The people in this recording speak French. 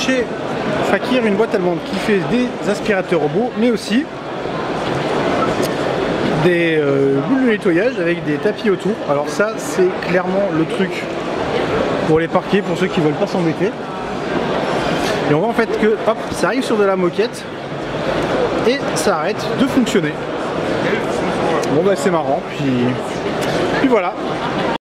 chez Fakir une boîte allemande qui fait des aspirateurs robots, mais aussi des boules de nettoyage avec des tapis autour. Alors ça, c'est clairement le truc pour les parquets, pour ceux qui veulent pas s'embêter. Et on voit en fait que hop, ça arrive sur de la moquette et ça arrête de fonctionner. Bon bah c'est marrant, puis voilà.